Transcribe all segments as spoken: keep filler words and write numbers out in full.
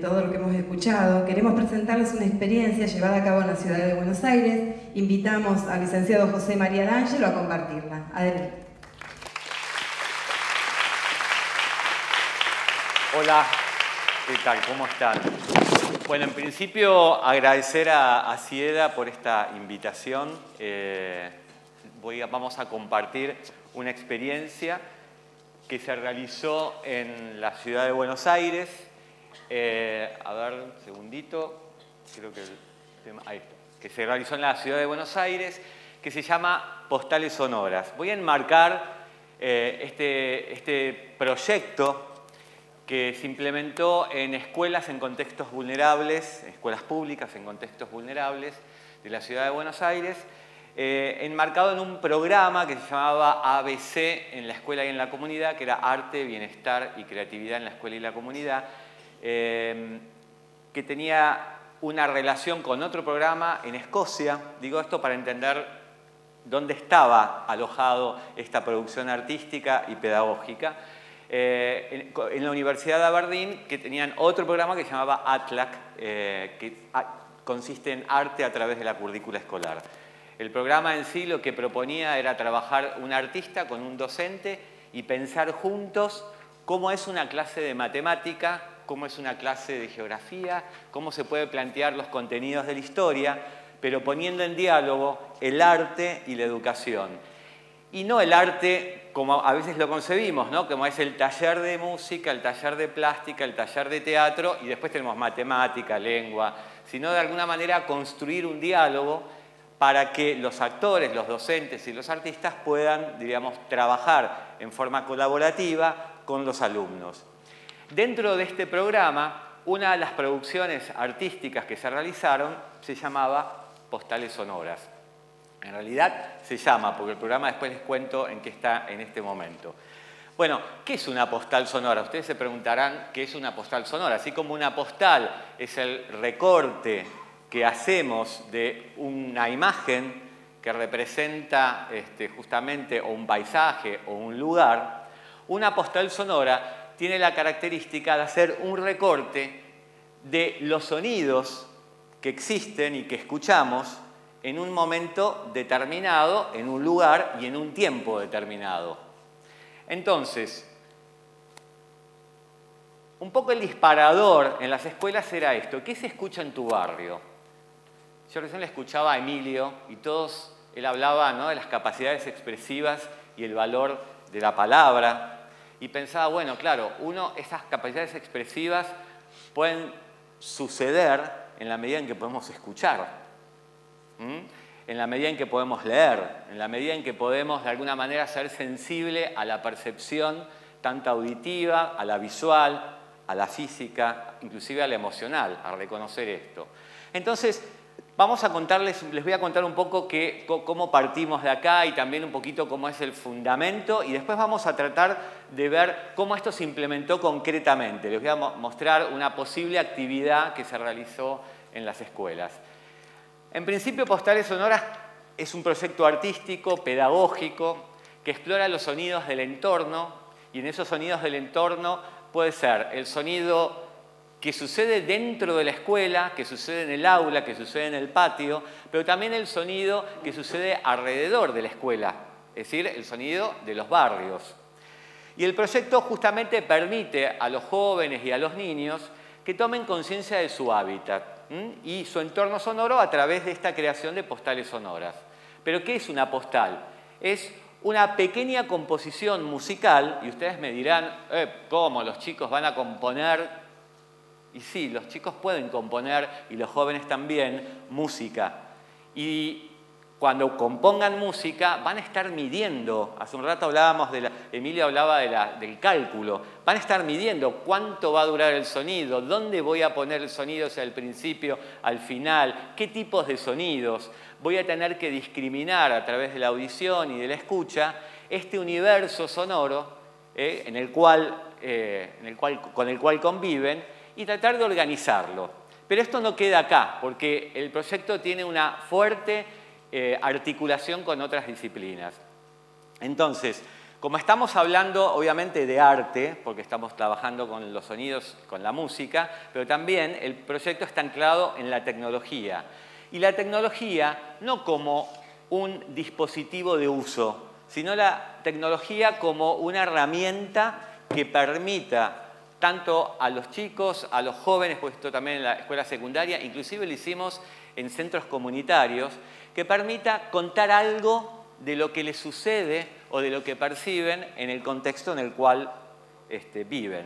todo lo que hemos escuchado, queremos presentarles una experiencia llevada a cabo en la ciudad de Buenos Aires. Invitamos al licenciado José María D'Angelo a compartirla. Adelante. Hola, ¿qué tal? ¿Cómo están? Bueno, en principio agradecer a, a Cieda por esta invitación. Eh, voy a, vamos a compartir una experiencia que se realizó en la ciudad de Buenos Aires. Eh, a ver, un segundito. Creo que el tema... Ahí está. Que se realizó en la ciudad de Buenos Aires, que se llama Postales Sonoras. Voy a enmarcar eh, este, este proyecto que se implementó en escuelas en contextos vulnerables, escuelas públicas en contextos vulnerables de la ciudad de Buenos Aires, eh, enmarcado en un programa que se llamaba A B C en la escuela y en la comunidad, que era Arte, Bienestar y Creatividad en la escuela y la comunidad, eh, que tenía una relación con otro programa en Escocia. Digo esto para entender dónde estaba alojado esta producción artística y pedagógica. Eh, en, en la Universidad de Aberdeen, que tenían otro programa que se llamaba ATLAC, eh, que a, consiste en arte a través de la currícula escolar. El programa en sí lo que proponía era trabajar un artista con un docente y pensar juntos cómo es una clase de matemática, cómo es una clase de geografía, cómo se puede plantear los contenidos de la historia, pero poniendo en diálogo el arte y la educación. Y no el arte como a veces lo concebimos, ¿no? Como es el taller de música, el taller de plástica, el taller de teatro, y después tenemos matemática, lengua, sino de alguna manera construir un diálogo para que los actores, los docentes y los artistas puedan, diríamos, trabajar en forma colaborativa con los alumnos. Dentro de este programa, una de las producciones artísticas que se realizaron se llamaba Postales Sonoras. En realidad se llama, porque el programa después les cuento en qué está en este momento. Bueno, ¿qué es una postal sonora? Ustedes se preguntarán qué es una postal sonora. Así como una postal es el recorte que hacemos de una imagen que representa este, justamente o un paisaje o un lugar, una postal sonora tiene la característica de hacer un recorte de los sonidos que existen y que escuchamos en un momento determinado, en un lugar y en un tiempo determinado. Entonces, un poco el disparador en las escuelas era esto. ¿Qué se escucha en tu barrio? Yo recién le escuchaba a Emilio y todos, él hablaba, ¿no?, de las capacidades expresivas y el valor de la palabra. Y pensaba, bueno, claro, uno, esas capacidades expresivas pueden suceder en la medida en que podemos escuchar. En la medida en que podemos leer, en la medida en que podemos de alguna manera ser sensible a la percepción tanto auditiva, a la visual, a la física, inclusive a la emocional, a reconocer esto. Entonces, vamos a contarles, les voy a contar un poco que, cómo partimos de acá y también un poquito cómo es el fundamento, y después vamos a tratar de ver cómo esto se implementó concretamente. Les voy a mostrar una posible actividad que se realizó en las escuelas. En principio, Postales Sonoras es un proyecto artístico, pedagógico, que explora los sonidos del entorno, y en esos sonidos del entorno puede ser el sonido que sucede dentro de la escuela, que sucede en el aula, que sucede en el patio, pero también el sonido que sucede alrededor de la escuela, es decir, el sonido de los barrios. Y el proyecto justamente permite a los jóvenes y a los niños que tomen conciencia de su hábitat y su entorno sonoro a través de esta creación de postales sonoras. ¿Pero qué es una postal? Es una pequeña composición musical, y ustedes me dirán, eh, ¿cómo los chicos van a componer? Y sí, los chicos pueden componer, y los jóvenes también, música. Y cuando compongan música, van a estar midiendo. Hace un rato hablábamos, de la, Emilio hablaba de la, del cálculo. Van a estar midiendo cuánto va a durar el sonido, dónde voy a poner el sonido, o sea, al principio, al final, qué tipos de sonidos. Voy a tener que discriminar a través de la audición y de la escucha este universo sonoro eh, en el cual, eh, en el cual, con el cual conviven y tratar de organizarlo. Pero esto no queda acá, porque el proyecto tiene una fuerte Eh, articulación con otras disciplinas. Entonces, Como estamos hablando, obviamente, de arte, porque estamos trabajando con los sonidos, con la música, pero también el proyecto está anclado en la tecnología. Y la tecnología no como un dispositivo de uso, sino la tecnología como una herramienta que permita tanto a los chicos, a los jóvenes, pues esto también en la escuela secundaria, inclusive lo hicimos en centros comunitarios, que permita contar algo de lo que les sucede o de lo que perciben en el contexto en el cual este, viven.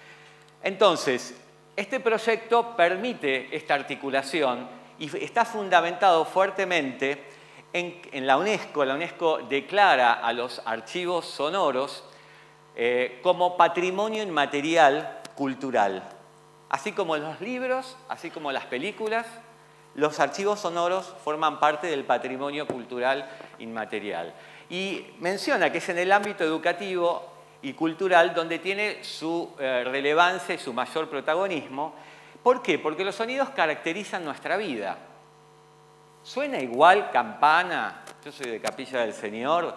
Entonces, este proyecto permite esta articulación y está fundamentado fuertemente en, en la UNESCO. La UNESCO declara a los archivos sonoros eh, como patrimonio inmaterial cultural. Así como los libros, así como las películas, los archivos sonoros forman parte del patrimonio cultural inmaterial. Y menciona que es en el ámbito educativo y cultural donde tiene su eh, relevancia y su mayor protagonismo. ¿Por qué? Porque los sonidos caracterizan nuestra vida. ¿Suena igual campana, yo soy de Capilla del Señor,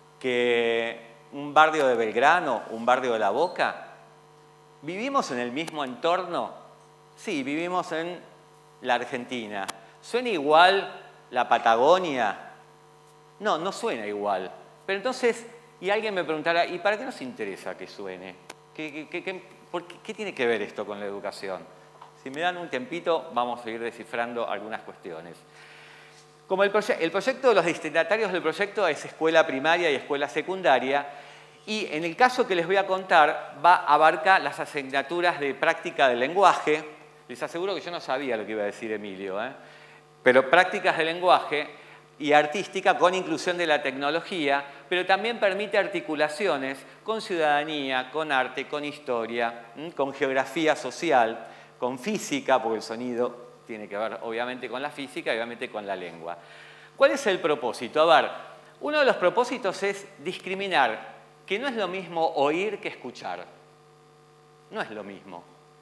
que un barrio de Belgrano, un barrio de La Boca? ¿Vivimos en el mismo entorno? Sí, vivimos en la Argentina. ¿Suena igual la Patagonia? No, no suena igual. Pero entonces, y alguien me preguntará, ¿y para qué nos interesa que suene? ¿Qué, qué, qué, por qué, qué tiene que ver esto con la educación? Si me dan un tiempito, vamos a ir descifrando algunas cuestiones. Como el, proye el proyecto de los destinatarios del proyecto es escuela primaria y escuela secundaria, y en el caso que les voy a contar, va a abarcar las asignaturas de práctica del lenguaje. Les aseguro que yo no sabía lo que iba a decir Emilio, ¿eh? Pero prácticas de lenguaje y artística con inclusión de la tecnología, pero también permite articulaciones con ciudadanía, con arte, con historia, con geografía social, con física, porque el sonido tiene que ver obviamente con la física y obviamente con la lengua. ¿Cuál es el propósito? A ver, uno de los propósitos es discriminar, que no es lo mismo oír que escuchar. No es lo mismo.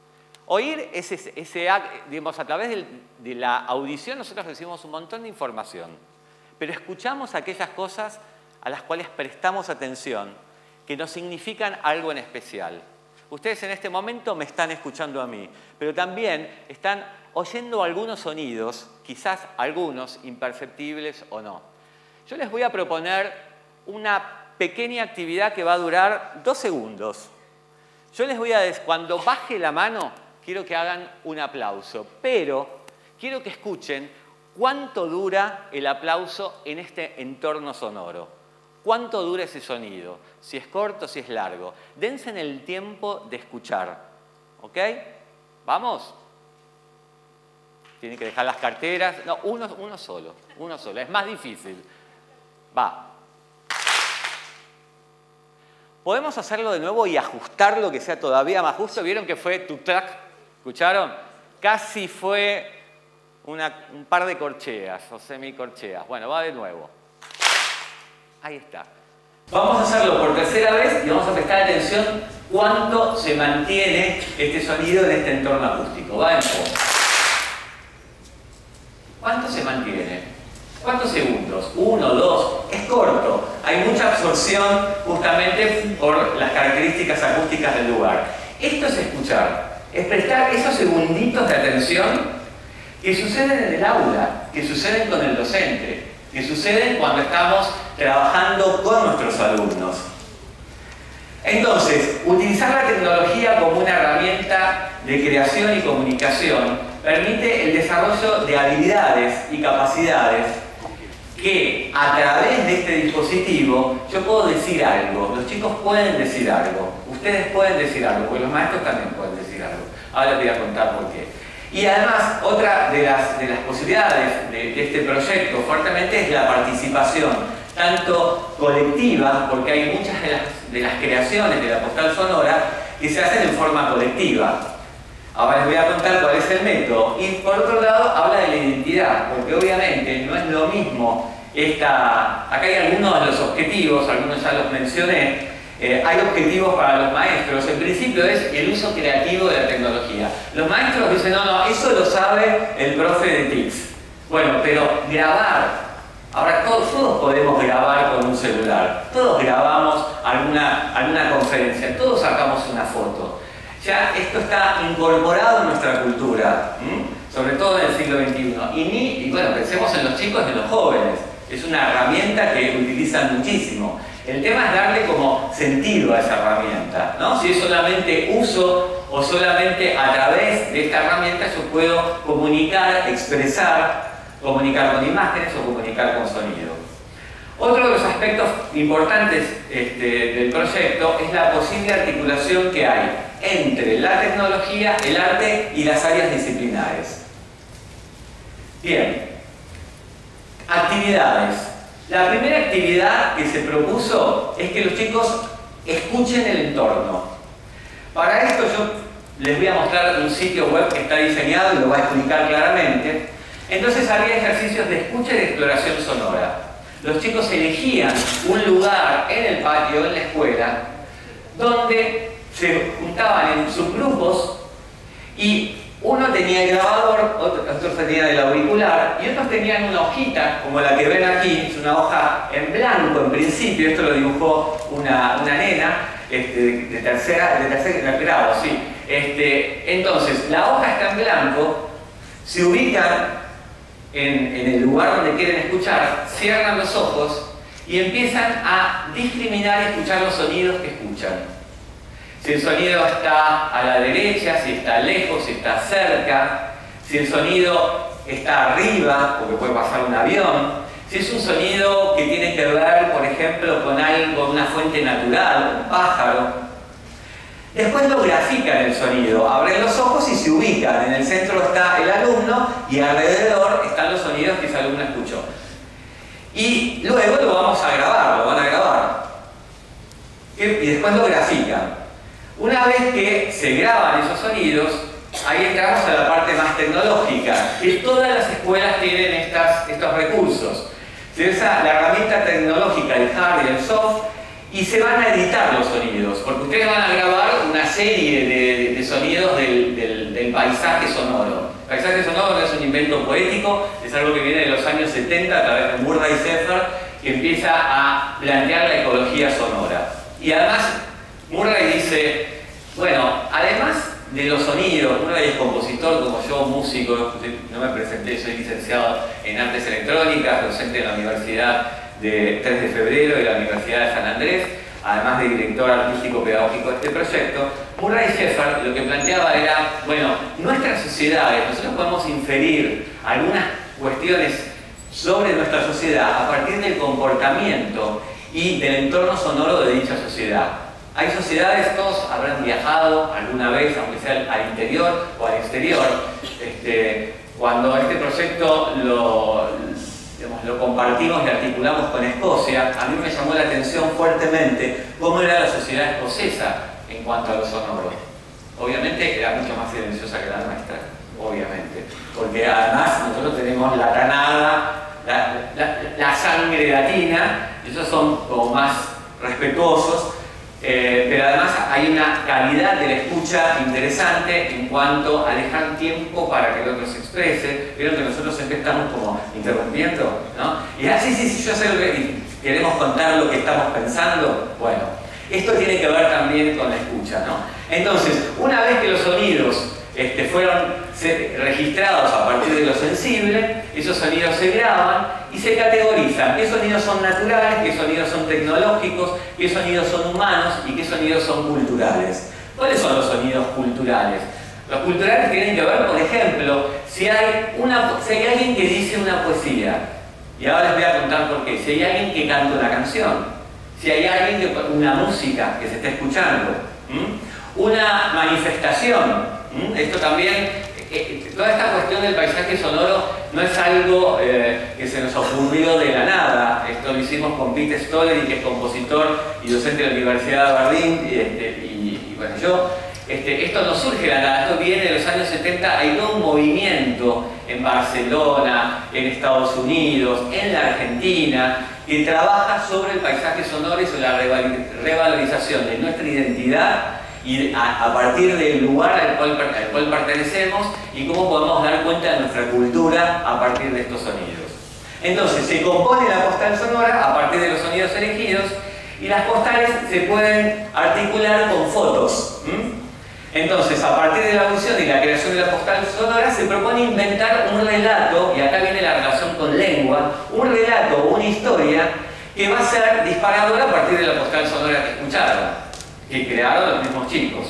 Oír es ese, ese digamos, a través del, de la audición nosotros recibimos un montón de información, pero escuchamos aquellas cosas a las cuales prestamos atención, que nos significan algo en especial. Ustedes en este momento me están escuchando a mí, pero también están oyendo algunos sonidos, quizás algunos imperceptibles o no. Yo les voy a proponer una pequeña actividad que va a durar dos segundos. Yo les voy a decir, cuando baje la mano, quiero que hagan un aplauso, pero quiero que escuchen cuánto dura el aplauso en este entorno sonoro. ¿Cuánto dura ese sonido? Si es corto, si es largo. Dense en el tiempo de escuchar. ¿Ok? ¿Vamos? Tienen que dejar las carteras. No, uno, uno solo. Uno solo. Es más difícil. Va. Podemos hacerlo de nuevo y ajustarlo que sea todavía más justo. ¿Vieron que fue tuc-tac? ¿Escucharon? Casi fue una, un par de corcheas o semicorcheas. Bueno, va de nuevo. Ahí está. Vamos a hacerlo por tercera vez y vamos a prestar atención cuánto se mantiene este sonido en este entorno acústico. Va de nuevo. ¿Cuánto se mantiene? ¿Cuántos segundos? Uno, dos. Es corto. Hay mucha absorción justamente por las características acústicas del lugar. Esto es escuchar. Es prestar esos segunditos de atención que suceden en el aula, que suceden con el docente, que suceden cuando estamos trabajando con nuestros alumnos. Entonces, utilizar la tecnología como una herramienta de creación y comunicación permite el desarrollo de habilidades y capacidades que a través de este dispositivo yo puedo decir algo, los chicos pueden decir algo, ustedes pueden decir algo, porque los maestros también pueden decir algo. Ahora les voy a contar por qué. Y además, otra de las, de las posibilidades de, de este proyecto fuertemente es la participación, tanto colectiva, porque hay muchas de las, de las creaciones de la postal sonora que se hacen en forma colectiva. Ahora les voy a contar cuál es el método. Y por otro lado, habla de la identidad, porque obviamente no es lo mismo esta... Acá hay algunos de los objetivos, algunos ya los mencioné. Eh, hay objetivos para los maestros. En principio es el uso creativo de la tecnología. Los maestros dicen, no, no, eso lo sabe el profe de T I C S. Bueno, pero grabar Ahora todos, todos podemos grabar con un celular, todos grabamos alguna, alguna conferencia, todos sacamos una foto. Ya esto está incorporado en nuestra cultura, ¿m? Sobre todo en el siglo veintiuno. Y, ni, y bueno, pensemos en los chicos y en los jóvenes. Es una herramienta que utilizan muchísimo. El tema es darle como sentido a esa herramienta, ¿no? Si es solamente uso o solamente a través de esta herramienta yo puedo comunicar, expresar, comunicar con imágenes o comunicar con sonido. Otro de los aspectos importantes este, del proyecto es la posible articulación que hay entre la tecnología, el arte y las áreas disciplinares. Bien, actividades. La primera actividad que se propuso es que los chicos escuchen el entorno. Para esto yo les voy a mostrar un sitio web que está diseñado y lo voy a explicar claramente. Entonces había ejercicios de escucha y de exploración sonora. Los chicos elegían un lugar en el patio, en la escuela, donde se juntaban en subgrupos y uno tenía el grabador, otros tenían el auricular y otros tenían una hojita, como la que ven aquí, es una hoja en blanco en principio, esto lo dibujó una, una nena este, de, tercera, de tercer grado, sí. Este, entonces, la hoja está en blanco, se ubican en, en el lugar donde quieren escuchar, cierran los ojos y empiezan a discriminar y escuchar los sonidos que escuchan. Si el sonido está a la derecha, si está lejos, si está cerca, si el sonido está arriba, porque puede pasar un avión, si es un sonido que tiene que ver, por ejemplo, con algo, una fuente natural, un pájaro. Después lo grafican el sonido, abren los ojos y se ubican. En el centro está el alumno y alrededor están los sonidos que ese alumno escuchó. Y luego lo vamos a grabar, lo van a grabar. Y después lo grafican. Una vez que se graban esos sonidos, ahí entramos a la parte más tecnológica, que todas las escuelas tienen estas, estos recursos. Se usa la herramienta tecnológica, el hard y el soft, y se van a editar los sonidos, porque ustedes van a grabar una serie de, de, de sonidos del, del, del paisaje sonoro. El paisaje sonoro no es un invento poético, es algo que viene de los años setenta a través de Murray y Schafer, que empieza a plantear la ecología sonora. Y además, Murray dice, bueno, además de los sonidos, Murray es compositor como yo, músico, no me presenté, soy licenciado en Artes Electrónicas, docente de la Universidad de tres de febrero y la Universidad de San Andrés, además de director artístico pedagógico de este proyecto. Murray y Schafer lo que planteaba era, bueno, nuestras sociedades, nosotros podemos inferir algunas cuestiones sobre nuestra sociedad a partir del comportamiento y del entorno sonoro de dicha sociedad. Hay sociedades, todos habrán viajado alguna vez, aunque sea al interior o al exterior. Este, cuando este proyecto lo, digamos, lo compartimos y articulamos con Escocia, a mí me llamó la atención fuertemente cómo era la sociedad escocesa en cuanto a lo sonoro. Obviamente era mucho más silenciosa que la nuestra, obviamente, porque además nosotros tenemos la canada, la, la, la sangre latina, y ellos son como más respetuosos. Eh, pero además hay una calidad de la escucha interesante en cuanto a dejar tiempo para que el otro se exprese. Vieron que nosotros siempre estamos como interrumpiendo, ¿no? Y ah, sí, sí, sí, yo sé lo que queremos contar lo que estamos pensando. Bueno, esto tiene que ver también con la escucha, ¿no? Entonces, una vez que los sonidos este, fueron registrados a partir de lo sensible, esos sonidos se graban y se categorizan. ¿Qué sonidos son naturales? ¿Qué sonidos son tecnológicos? ¿Qué sonidos son humanos? ¿Y qué sonidos son culturales? ¿Cuáles son los sonidos culturales? Los culturales tienen que ver, por ejemplo, si hay, una, si hay alguien que dice una poesía, y ahora les voy a contar por qué. Si hay alguien que canta una canción, si hay alguien que una música que se está escuchando, ¿m? Una manifestación, ¿m? Esto también. Toda esta cuestión del paisaje sonoro no es algo eh, que se nos ocurrió de la nada. Esto lo hicimos con Pete Stollery, que es compositor y docente de la Universidad de Aberdeen, y, este, y, y bueno, yo. Este, esto no surge de la nada, esto viene de los años setenta, hay todo un movimiento en Barcelona, en Estados Unidos, en la Argentina, que trabaja sobre el paisaje sonoro y sobre la revalorización de nuestra identidad y a, a partir del lugar al cual, al cual pertenecemos y cómo podemos dar cuenta de nuestra cultura a partir de estos sonidos. Entonces se compone la postal sonora a partir de los sonidos elegidos y las postales se pueden articular con fotos. ¿Mm? Entonces, a partir de la audición y la creación de la postal sonora se propone inventar un relato, y acá viene la relación con lengua, un relato o una historia que va a ser disparadora a partir de la postal sonora que escucharon, que crearon los mismos chicos.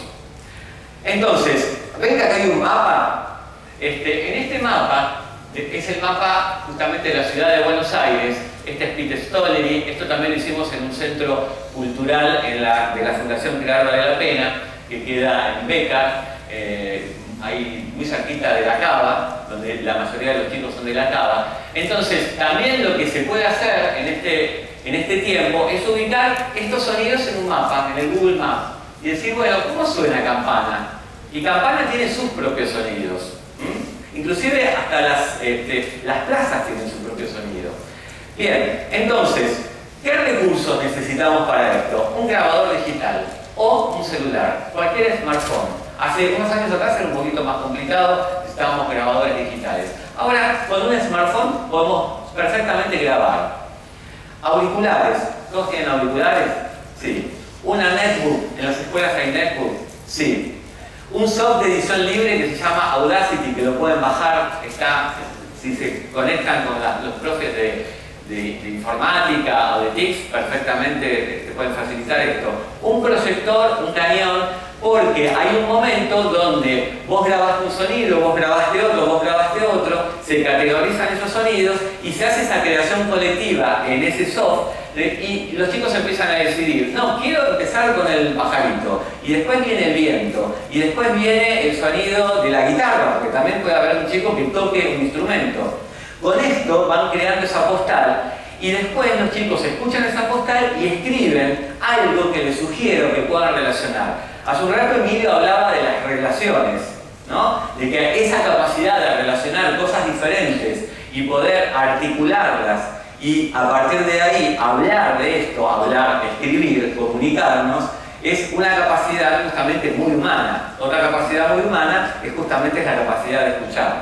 Entonces, ven que acá hay un mapa. Este, en este mapa, es el mapa justamente de la ciudad de Buenos Aires. Este es Peter Stollery. Esto también lo hicimos en un centro cultural en la, de la Fundación Crear Vale la Pena, que queda en Beca, eh, ahí muy cerquita de la Cava, donde la mayoría de los chicos son de la Cava. Entonces, también lo que se puede hacer en este, en este tiempo es ubicar estos sonidos en un mapa, en el Google Maps, y decir, bueno, ¿cómo suena Campana? Y Campana tiene sus propios sonidos. ¿Mm? Inclusive hasta las, este, las plazas tienen su propio sonido. Bien, entonces, ¿qué recursos necesitamos para esto? Un grabador digital o un celular, cualquier smartphone. Hace unos años atrás era un poquito más complicado, necesitábamos grabadores digitales. Ahora, con un smartphone podemos perfectamente grabar. Auriculares. ¿Todos tienen auriculares? Sí. Una netbook. ¿En las escuelas hay netbook? Sí. Un software de edición libre que se llama Audacity, que lo pueden bajar, está, si se conectan con la, los profes de, de, de informática o de T I C S, perfectamente te pueden facilitar esto. Un proyector, un cañón, porque hay un momento donde vos grabaste un sonido, vos grabaste otro, vos grabaste otro, se categorizan esos sonidos y se hace esa creación colectiva en ese software. Y los chicos empiezan a decidir, no, quiero empezar con el pajarito, y después viene el viento, y después viene el sonido de la guitarra, porque también puede haber un chico que toque un instrumento. Con esto van creando esa postal, y después los chicos escuchan esa postal y escriben algo que les sugiero que puedan relacionar. Hace un rato Emilio hablaba de las relaciones, ¿no? De que esa capacidad de relacionar cosas diferentes y poder articularlas, y a partir de ahí hablar de esto, hablar, escribir, comunicarnos, es una capacidad justamente muy humana. Otra capacidad muy humana es justamente la capacidad de escuchar.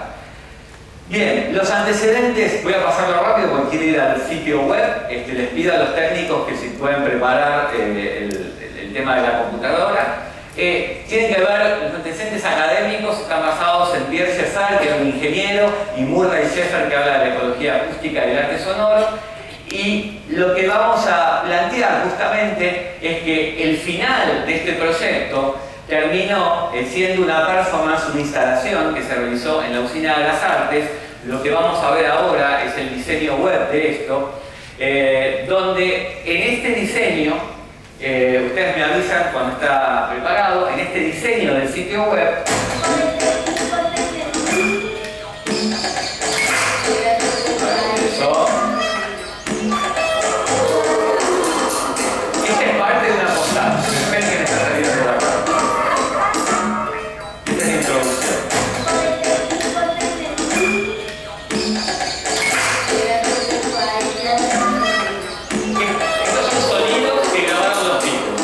Bien, los antecedentes, voy a pasarlo rápido porque quiero ir al sitio web. Este, les pido a los técnicos que si pueden preparar eh, el, el tema de la computadora. Eh, tienen que ver, los antecedentes académicos están basados en Pierre César, que era un ingeniero, y Murray Schafer, que habla de la ecología acústica y del arte sonoro. Y lo que vamos a plantear justamente es que el final de este proyecto terminó eh, siendo una performance, una instalación que se realizó en la Usina de las Artes. Lo que vamos a ver ahora es el diseño web de esto, eh, donde en este diseño, Eh, ustedes me avisan cuando está preparado, en este diseño del sitio web. Eso. Esta es parte de una postal. Esperen que me está saliendo por acá. Esta es la introducción. Estos son sonidos que grabaron los chicos.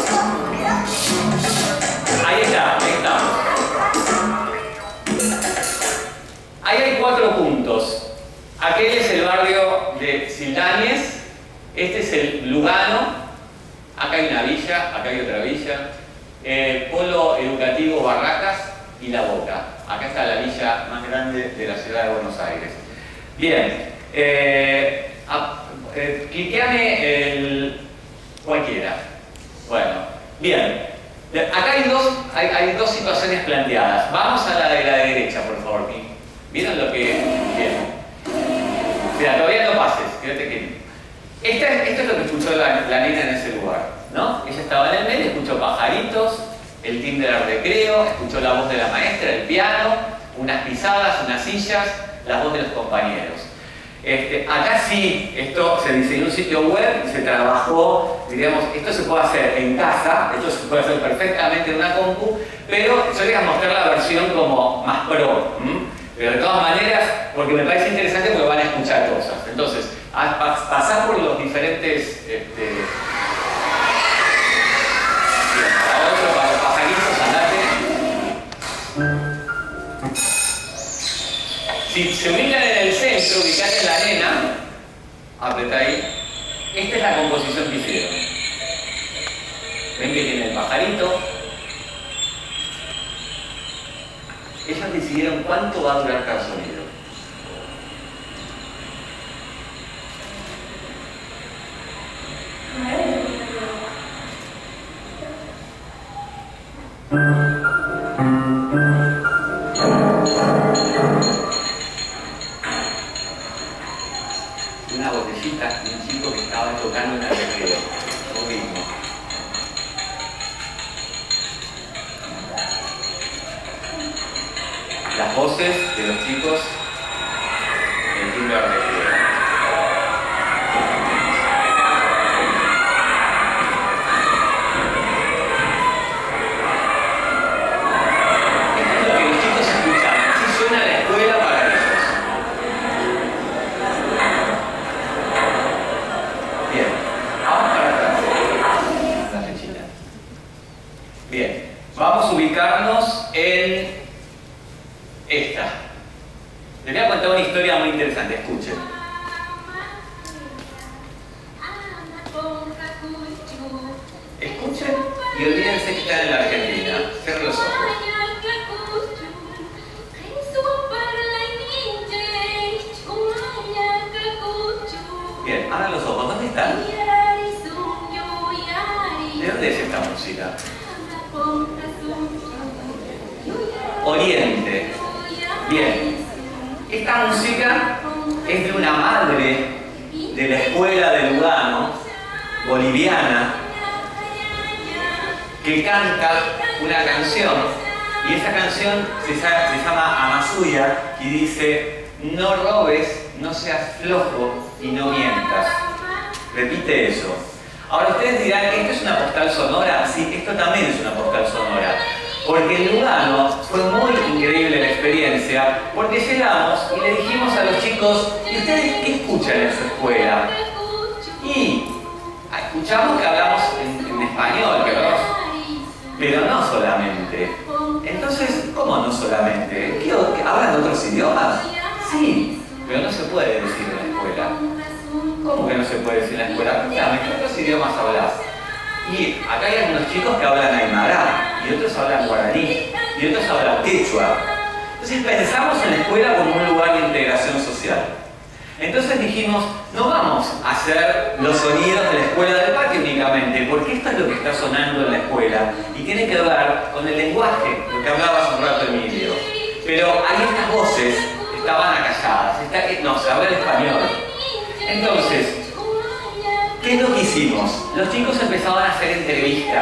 Ahí está, ahí estamos. Ahí hay cuatro puntos. Aquel es el barrio de Sildáñez, este es el Lugano, acá hay una villa, acá hay otra villa, eh, Polo Educativo Barracas y La Boca. Acá está la villa más grande de la ciudad de Buenos Aires. Bien, eh, a, eh, cliqueame el cualquiera. Bueno, bien. Acá hay dos, hay, hay dos situaciones planteadas. Vamos a la de la derecha, por favor. ¿Vieron lo que vieron? Mira, todavía no pases, quédate quieto. Esta, esto es lo que escuchó la, la nena en ese lugar, ¿no? Ella estaba en el medio, escuchó pajaritos, el timbre del recreo, escuchó la voz de la maestra, el piano, unas pisadas, unas sillas, la voz de los compañeros. Este, acá sí, esto se diseñó un sitio web y se trabajó, diríamos, esto se puede hacer en casa, esto se puede hacer perfectamente en una compu, pero yo les voy a mostrar la versión como más pro. ¿m? Pero de todas maneras, porque me parece interesante porque van a escuchar cosas. Entonces, a, a, pasar por los diferentes... Este, bien, para otro, para los pajaritos, andate. Si se ubican en el centro, ubicate en la nena, Apretá ahí. Esta es la composición que hicieron. Ven que tiene el pajarito. Ellos decidieron cuánto va a durar cada sonido. Una botellita de un chico que estaba tocando en el recreo. Lo mismo. Las voces de los chicos en el timbre del recreo. Ubicarnos en esta. Les voy a contar una historia muy interesante, escuchen. Escuchen y olvídense que están en la Argentina. Cierren los ojos. Bien, abran los ojos. ¿Dónde están? ¿De dónde es esta música? Oriente. Bien. Esta música es de una madre de la escuela de Lugano, boliviana, que canta una canción. Y esa canción se, se llama Amasuya y dice: no robes, no seas flojo y no mientas. Repite eso. Ahora ustedes dirán, ¿esto es una postal sonora? Sí, esto también es una postal sonora. Porque en Lugano fue muy increíble la experiencia, porque llegamos y le dijimos a los chicos: ¿y ustedes qué escuchan en su escuela? Y escuchamos que hablamos en, en español, que hablamos, pero no solamente. Entonces, ¿cómo no solamente? ¿Qué, ¿Hablan otros idiomas? Sí, pero no se puede decir en la escuela. ¿Cómo que no se puede decir en la escuela? Cuéntame, ¿qué otros idiomas hablas? Y acá hay algunos chicos que hablan aymara, y otros hablan guaraní, y otros hablan quechua. Entonces pensamos en la escuela como un lugar de integración social. Entonces dijimos, no vamos a hacer los sonidos de la escuela del patio únicamente, porque esto es lo que está sonando en la escuela, y tiene que ver con el lenguaje, lo que hablaba hace un rato Emilio. Pero ahí estas voces estaban acalladas, está, no, se habla en español. Entonces, ¿qué es lo que hicimos? Los chicos empezaban a hacer entrevistas.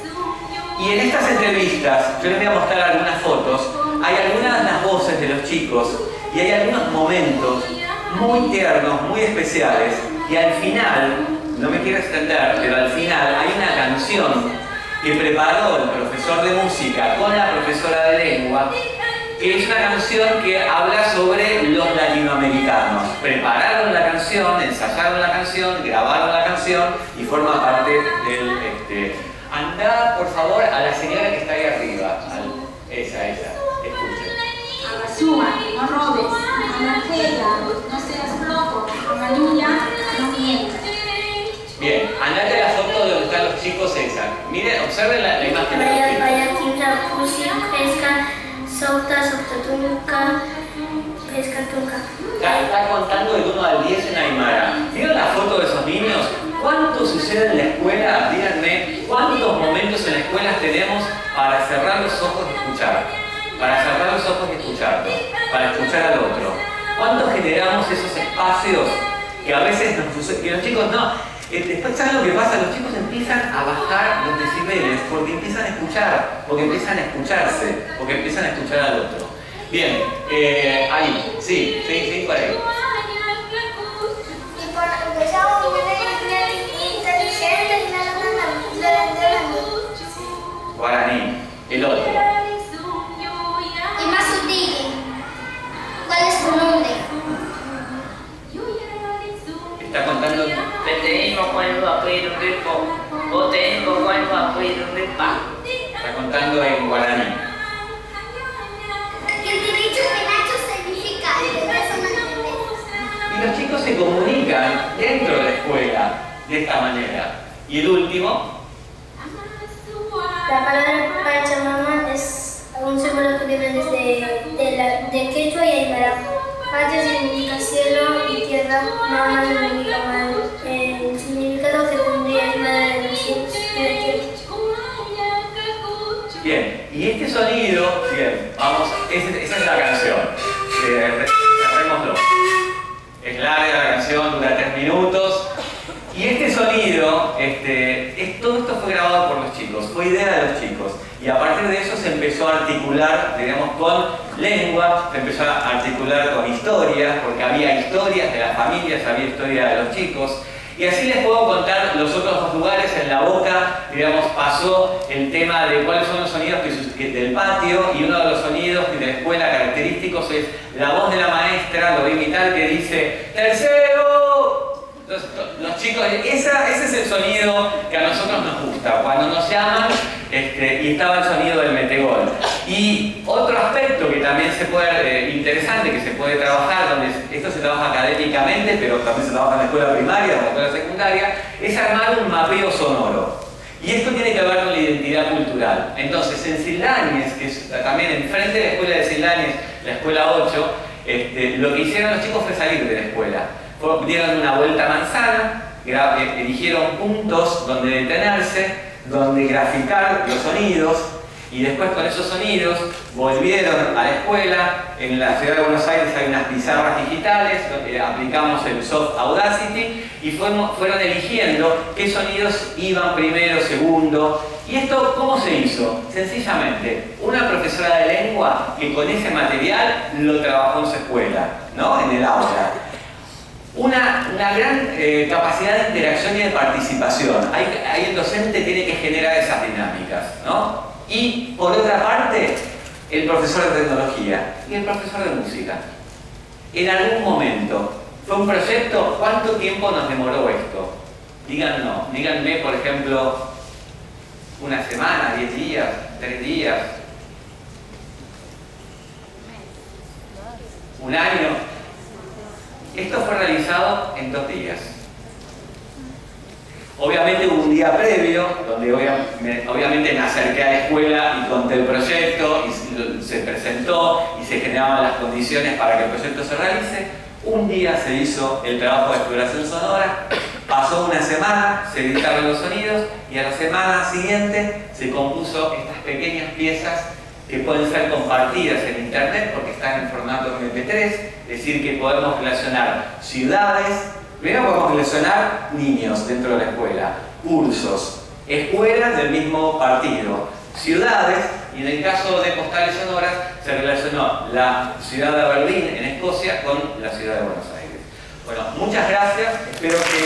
Y en estas entrevistas, yo les voy a mostrar algunas fotos, hay algunas de las voces de los chicos y hay algunos momentos muy tiernos, muy especiales. Y al final, no me quiero extender, pero al final hay una canción que preparó el profesor de música con la profesora de lengua, que es una canción que habla sobre los latinoamericanos. Prepararon la canción, ensayaron la canción, grabaron la canción y forma parte del... Este... Andá, por favor, a la señora que está ahí arriba. Al... Esa, esa. Escuchen. Amasúa, no robes. Amartela, no seas flojo. Amaluya, no mientas. Bien, andate a la foto de donde están los chicos esa. Miren, observen la, la imagen de los chicos. Vaya, timza, pusi, pesca, sopta, sopta, tunca, pesca, tunca. Está, está contando del uno al diez en aymara. ¿Vieron la foto de esos niños? ¿Cuánto sucede en la escuela? Díganme, ¿cuántos momentos en la escuela tenemos para cerrar los ojos y escuchar? Para cerrar los ojos y escucharlo, para escuchar al otro. ¿Cuánto generamos esos espacios que a veces nos sucede? Que los chicos no. Después, ¿saben lo que pasa? Los chicos empiezan a bajar los decibeles porque empiezan a escuchar, porque empiezan a escucharse, porque empiezan a escuchar al otro. Bien, eh, ahí, sí, sí, sí, por ahí. Y por empezamos a tener inteligentes y nada más. Guaraní, el otro. Y más sutil. ¿Cuál es tu nombre? Está contando. Está contando en guaraní. ¿Qué derecho penacho significa? Eso no entendemos. Y Y los chicos se comunican dentro de la escuela de esta manera. Y el último. La palabra Pachamama es un símbolo que viene desde de, la, de quechua y aymara. Pacha significa cielo y tierra, Mama significa madre. El significado que tendría es madre de los cielos y la tierra. Bien, y este sonido, bien, vamos, ese, esa es la canción. Eh, cerrémoslo. Es larga la canción, dura tres minutos. Y este sonido, este, es, todo esto fue grabado por los chicos, fue idea de los chicos. Y a partir de eso se empezó a articular, digamos, con lengua, se empezó a articular con historias, porque había historias de las familias, había historia de los chicos. Y así les puedo contar los otros dos lugares. En La Boca, digamos, pasó el tema de cuáles son los sonidos que, que, del patio, y uno de los sonidos de la escuela característicos es la voz de la maestra, lo voy a imitar, que dice ¡tercero! Entonces, los chicos, esa, ese es el sonido que a nosotros nos gusta, cuando nos llaman, este, y estaba el sonido del metegol. Y otro aspecto que también se puede, eh, interesante, que se puede trabajar, donde esto se trabaja académicamente, pero también se trabaja en la escuela primaria o en la escuela secundaria, es armar un mapeo sonoro. Y esto tiene que ver con la identidad cultural. Entonces, en Siláñez, que es también enfrente de la escuela de Siláñez, la escuela ocho, este, lo que hicieron los chicos fue salir de la escuela. Dieron una vuelta a manzana, eligieron puntos donde detenerse, donde graficar los sonidos, y después con esos sonidos volvieron a la escuela. En la ciudad de Buenos Aires hay unas pizarras digitales donde aplicamos el soft Audacity y fuimos, fueron eligiendo qué sonidos iban primero, segundo. ¿Y esto cómo se hizo? Sencillamente, una profesora de lengua que con ese material lo trabajó en su escuela, ¿no? En el aula. Una, una gran eh, capacidad de interacción y de participación. Ahí, ahí el docente tiene que generar esas dinámicas, ¿no? Y por otra parte, el profesor de tecnología y el profesor de música. En algún momento, ¿fue un proyecto? ¿Cuánto tiempo nos demoró esto? Díganos, díganme, por ejemplo, una semana, diez días, tres días, un año. Esto fue realizado en dos días. Obviamente hubo un día previo, donde obviamente me acerqué a la escuela y conté el proyecto, y se presentó y se generaban las condiciones para que el proyecto se realice. Un día se hizo el trabajo de exploración sonora, pasó una semana, se editaron los sonidos, y a la semana siguiente se compuso estas pequeñas piezas que pueden ser compartidas en internet porque están en formato eme pe tres, es decir, que podemos relacionar ciudades. Primero podemos relacionar niños dentro de la escuela, cursos, escuelas del mismo partido, ciudades, y en el caso de Postales Sonoras se relacionó la ciudad de Berlín en Escocia con la ciudad de Buenos Aires. Bueno, muchas gracias, espero que